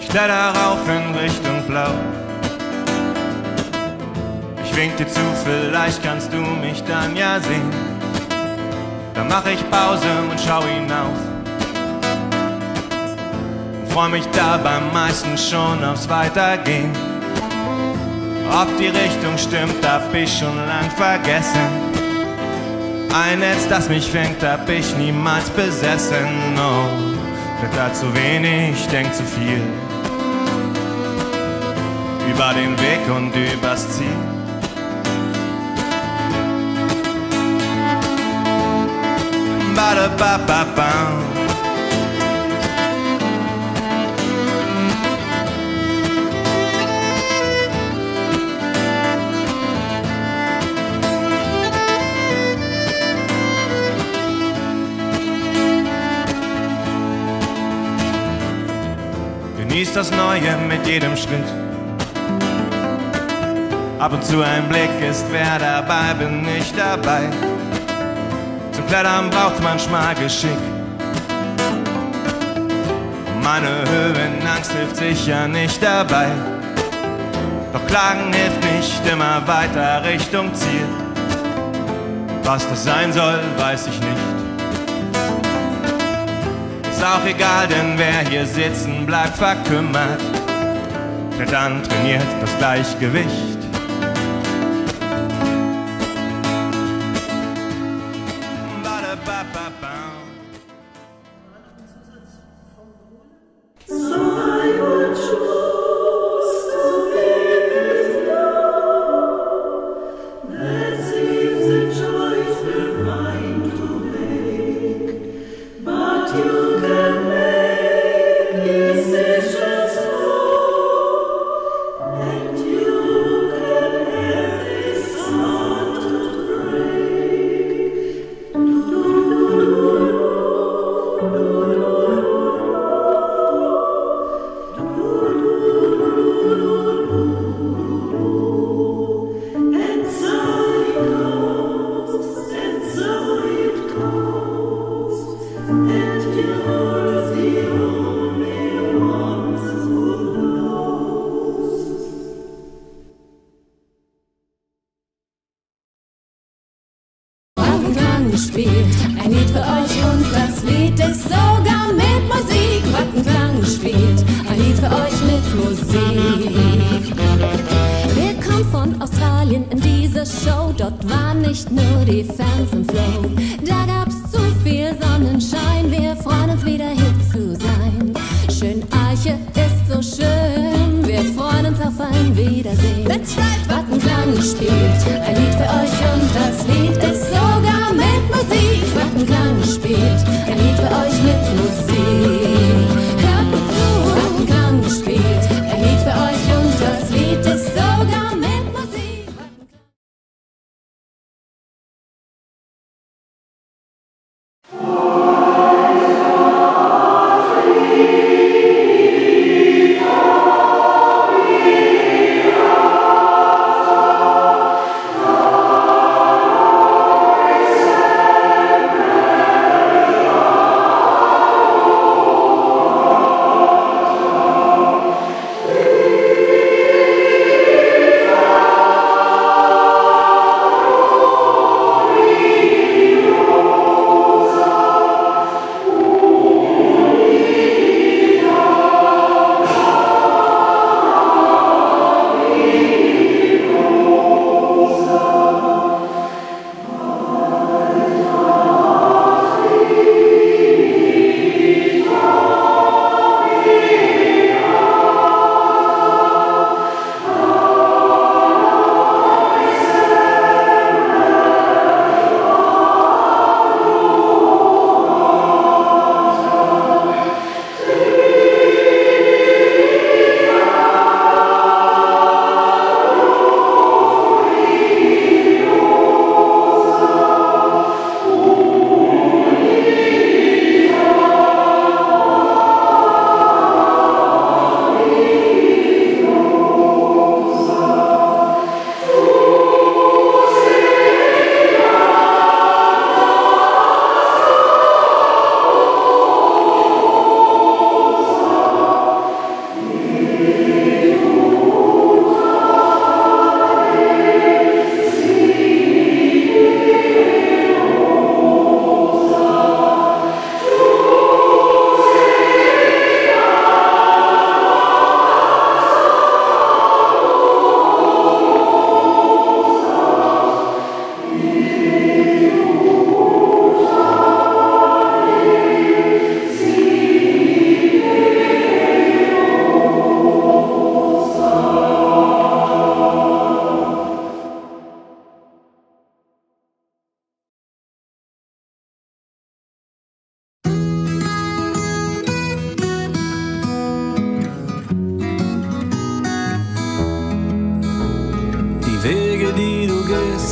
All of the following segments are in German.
Ich kletter rauf in Richtung Blau. Ich wink dir zu, vielleicht kannst du mich dann ja sehen. Dann mach ich Pause und schau hinauf und freu mich da beim meisten schon aufs Weitergehen. Ob die Richtung stimmt, hab ich schon lang vergessen. Ein Netz, das mich fängt, hab ich niemals besessen. Oh, kletter zu wenig, denk zu viel über den Weg und übers Ziel. Ba-da-ba-ba-bam. Genieß das Neue mit jedem Schritt. Ab und zu ein Blick ist, wer dabei, bin ich dabei. Zum Klettern braucht's manchmal Geschick. Meine Höhenangst hilft sicher nicht dabei. Doch Klagen hilft nicht, immer weiter Richtung Ziel. Was das sein soll, weiß ich nicht. Ist auch egal, denn wer hier sitzen bleibt verkümmert. Klettern trainiert das Gleichgewicht. Gespielt, ein Lied für euch und das Lied ist sogar mit Musik. Wattenklang gespielt, ein Lied für euch mit Musik. Wir kommen von Australien in diese Show, dort waren nicht nur die Fans im Flow. Da gab's zu viel Sonnenschein, wir freuen uns wieder hier zu sein. Schön Eiche ist so schön, wir freuen uns auf ein Wiedersehen. Wattenklang gespielt, ein Lied für euch und das Lied ist sogar mit Musik. Wattenklang gespielt, ein Lied für euch mit Musik. Hört mir zu, Wattenklang gespielt, ein Lied für euch und das Lied ist sogar mit Musik.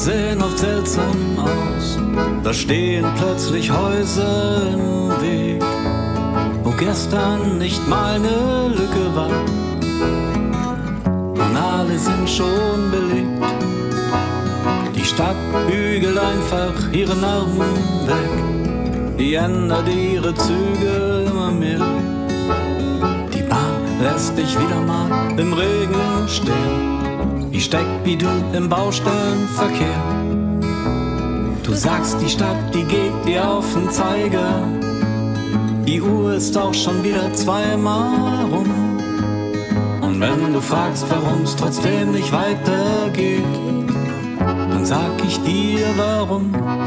sehen oft seltsam aus. Da stehen plötzlich Häuser im Weg, wo gestern nicht mal eine Lücke war. Und alle sind schon belegt. Die Stadt bügelt einfach ihre Narben weg. Die ändert ihre Züge immer mehr. Die Bahn lässt dich wieder mal im Regen stehen. Die steckt wie du im Baustellenverkehr. Du sagst, die Stadt, die geht dir auf den Zeiger. Die Uhr ist auch schon wieder zweimal rum. Und wenn du fragst, warum's trotzdem nicht weitergeht, dann sag ich dir warum.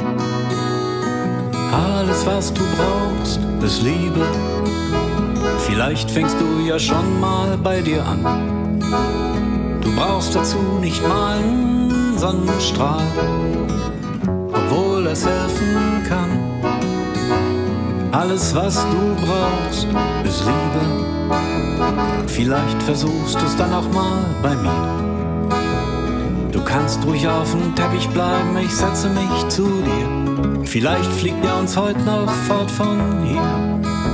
Alles, was du brauchst, ist Liebe. Vielleicht fängst du ja schon mal bei dir an. Du brauchst dazu nicht mal einen Sonnenstrahl, obwohl es helfen kann. Alles, was du brauchst, ist Liebe. Vielleicht versuchst du es dann auch mal bei mir. Du kannst ruhig auf dem Teppich bleiben, ich setze mich zu dir. Vielleicht fliegt er uns heute noch fort von hier.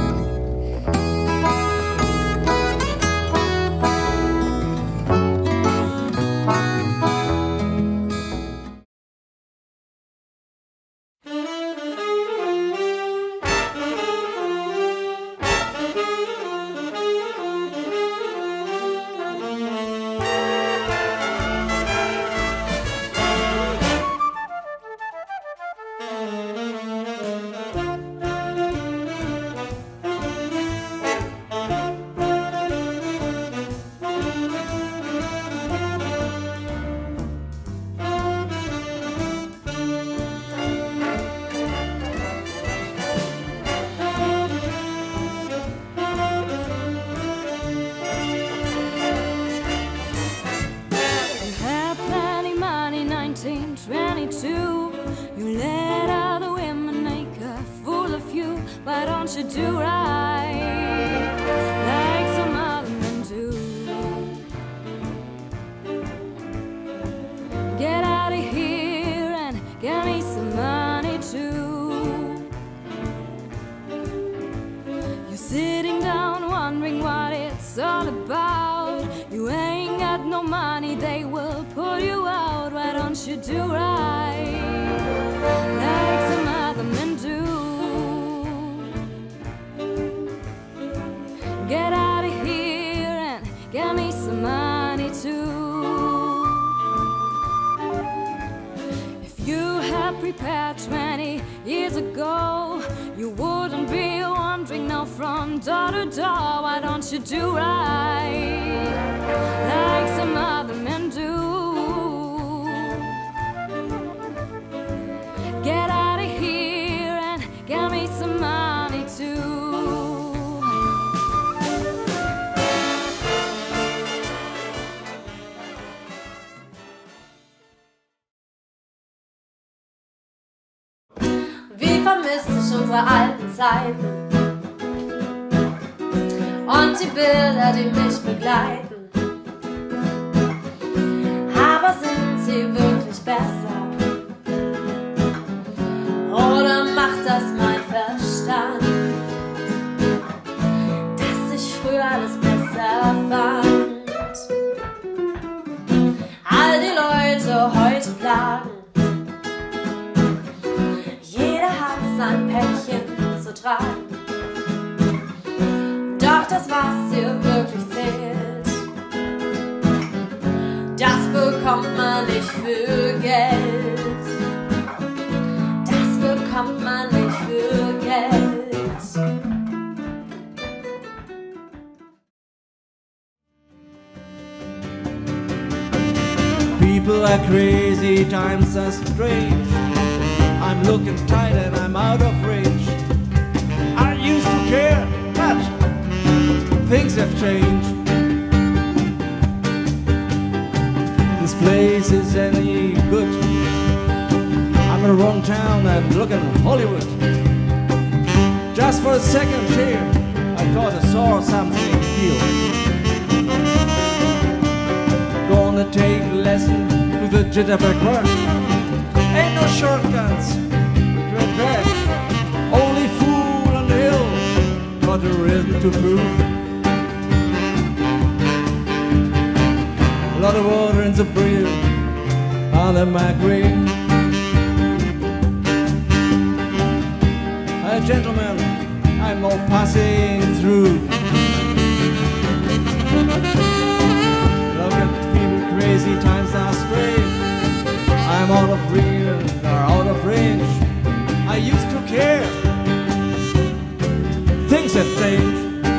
Prepared 20 years ago, you wouldn't be wandering now from door to door. Why don't you do right like some other men do? Get out of here and get me some money too. Wie vermisst ich unsere alten Zeiten und die Bilder, die mich begleiten. Aber sind sie wirklich besser? Oder macht das mein Verstand, dass ich früher alles besser fand? All die Leute heute plagen, ein Päckchen zu tragen. Doch das, was hier wirklich zählt, das bekommt man nicht für Geld. Das bekommt man nicht für Geld. People are crazy, times are strange. I'm looking tight and I'm out of range. I used to care, but things have changed. This place is any good. I'm in the wrong town and look at Hollywood. Just for a second here, I thought I saw something real. Gonna take a lesson with the jitterbug rush. Ain't no shortcuts to advance. Only fool on the hill got the rhythm to prove. A lot of water in the brew on the green. Gentlemen, I'm all passing through. Look at people crazy, times are strange. I'm out of real or out of range. I used to care. Things have changed.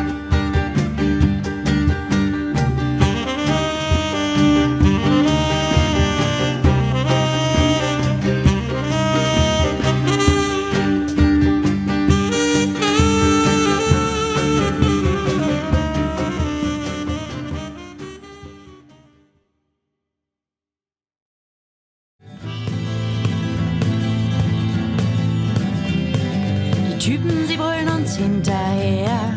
Typen, sie brüllen uns hinterher,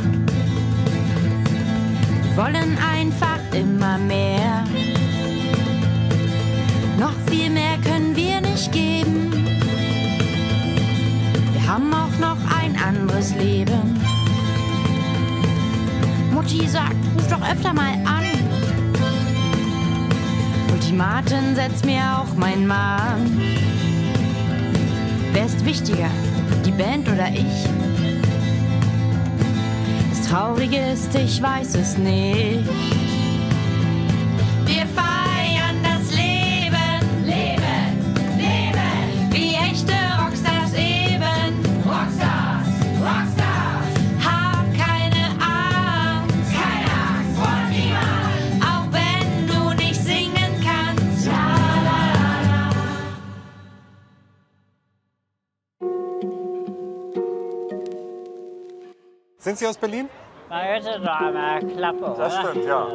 wollen einfach immer mehr. Noch viel mehr können wir nicht geben. Wir haben auch noch ein anderes Leben. Mutti sagt, ruf doch öfter mal an. Ultimaten setzt mir auch mein Mann. Wer ist wichtiger? Die Band oder ich? Das Traurige ist, ich weiß es nicht. Wir feiern das Leben, Leben, Leben, wie echte Rockstars eben. Rockstars, Rockstars, hab keine Angst vor niemand, auch wenn du nicht singen kannst. La, la, la. Sind Sie aus Berlin? Na, jetzt ist doch einmal Klappe, oder? Das stimmt, ja.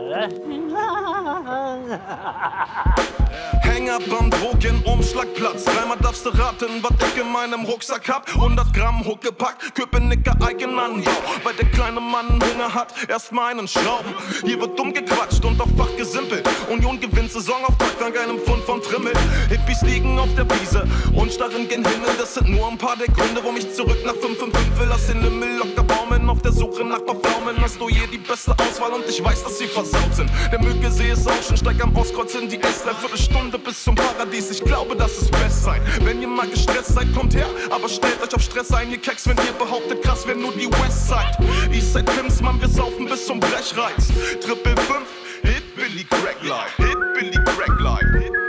Häng ab am Drogenumschlagplatz. Dreimal darfst du raten, was ich in meinem Rucksack hab. 100 Gramm Huckepack, Köpenicker Eigenanbau. Weil der kleine Mann Hunger hat, erst mal einen Schrauben. Hier wird dumm gequatscht und auf Fach gesimpelt. Union gewinnt Saisonauftakt dank einem Pfund vom Trimmel. Hippies liegen auf der Wiese und starren gen Himmel. Das sind nur ein paar der Gründe, warum ich zurück nach 555 will. Lass den Himmel locker baumeln, auf der Suche nach Pflaumen. Hast du hier die beste Auswahl und ich weiß, dass sie versaut sind. Der Müggelsee ist auch schon, steig am Ostkreuz in die S3. Viertelstunde bis zum Paradies, ich glaube, das ist Bestzeit. Wenn ihr mal gestresst seid, kommt her, aber stellt euch auf Stress ein, ihr Keks, wenn ihr behauptet, krass wäre nur die Westside. Eastside Pimps, Mann, wir saufen bis zum Brechreiz. Triple 5, Hit Billy Crack Life, Hit Billy Crack Life, Hit Billy Crack Life.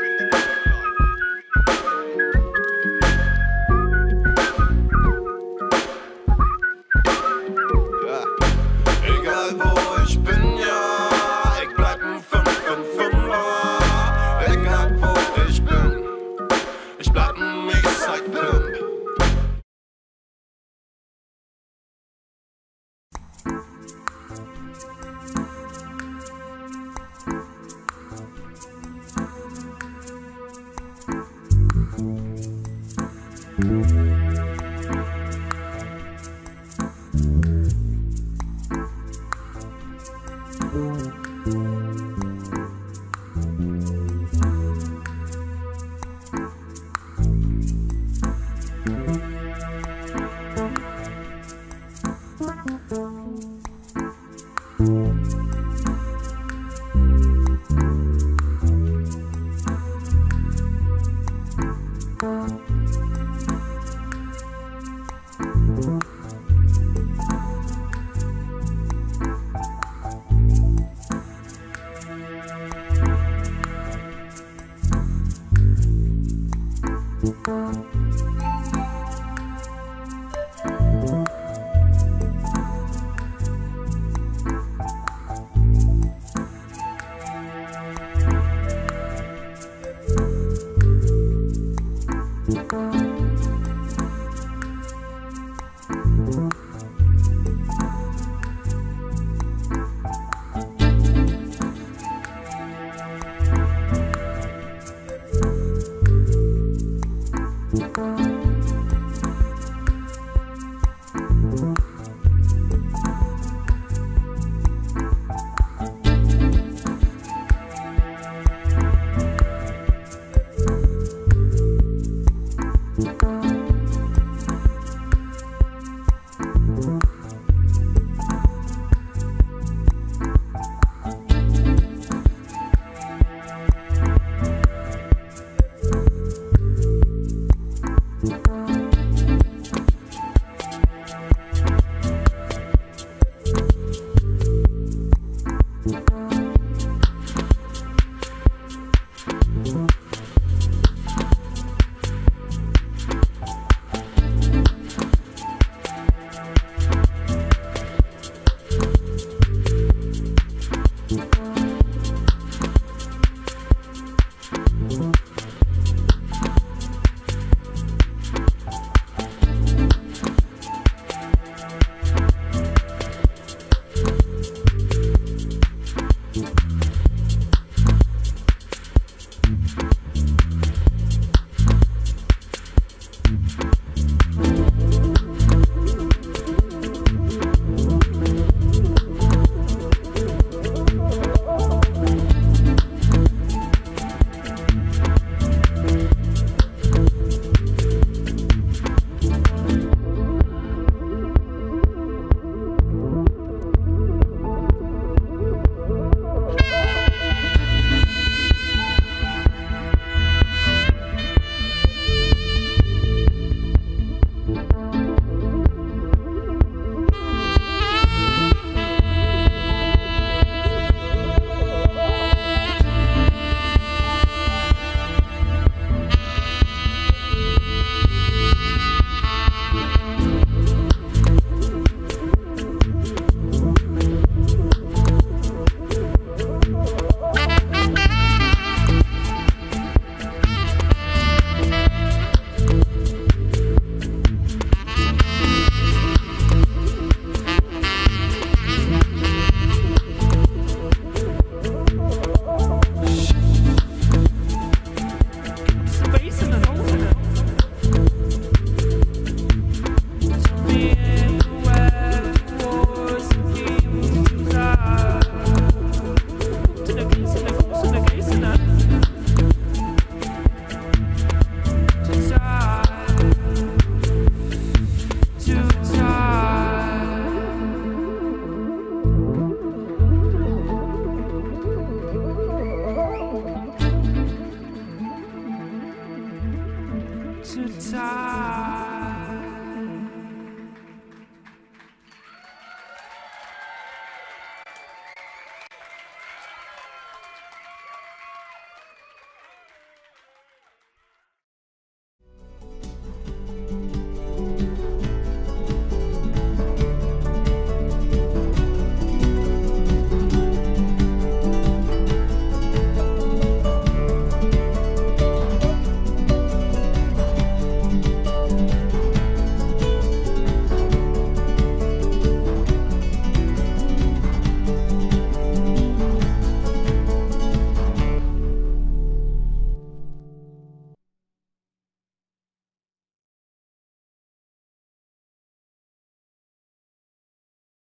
Egal wo ich bin, ja, ich bleib ein 555er. Egal wo ich bin, ich bleib ein Eastside Pimp.